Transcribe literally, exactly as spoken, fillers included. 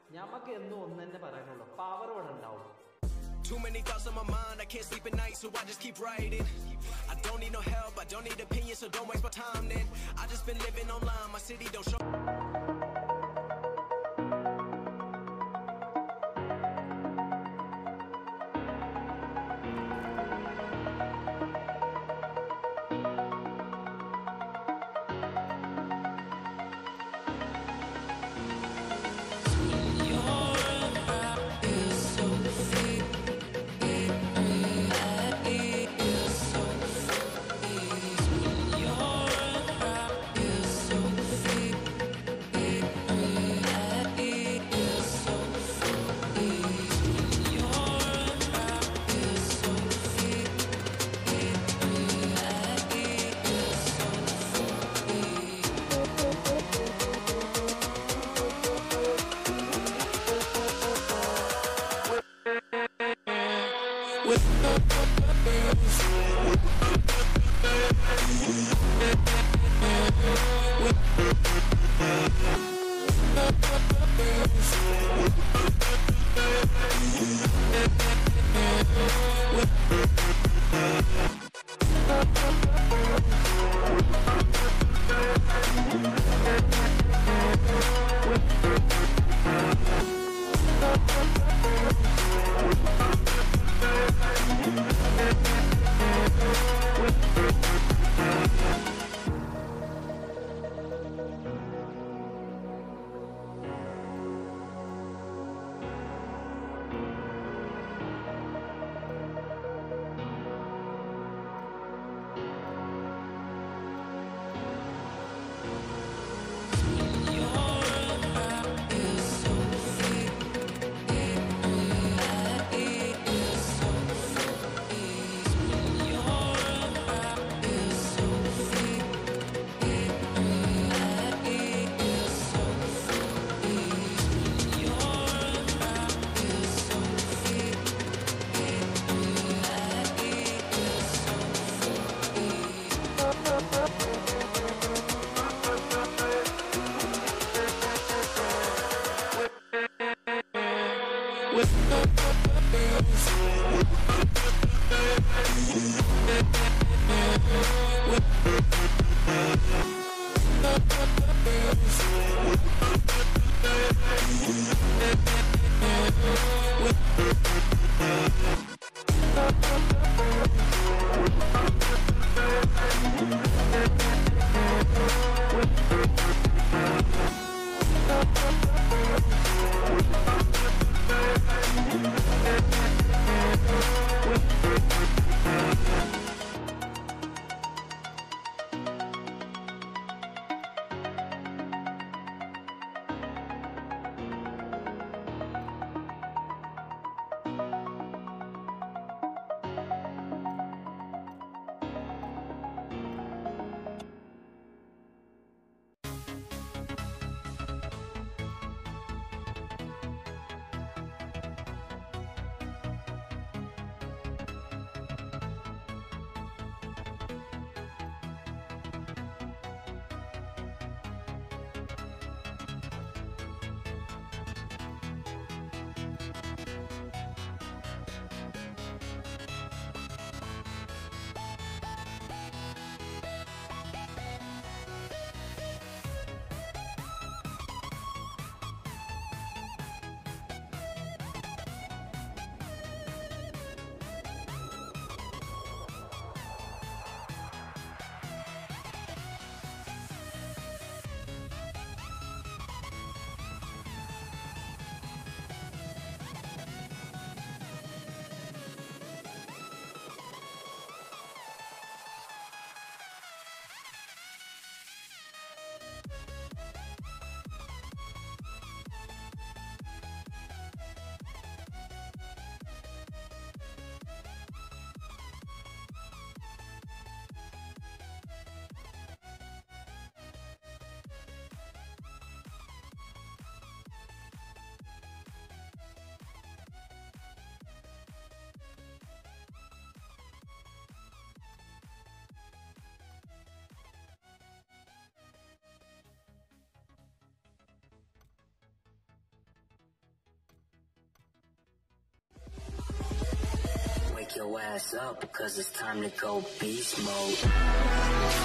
ഞമ്മക്ക് എന്നും ഒന്ന് തന്നെ പറയാനുള്ളൂ, പവർ ഇവിടെ ഉണ്ടാവും. Too many thoughts on my mind, I can't sleep at night, so I just keep writing. I don't need no help, I don't need opinions, so don't waste my time then. I just been living online, my city don't show. your ass up, cause it's time to go beast mode.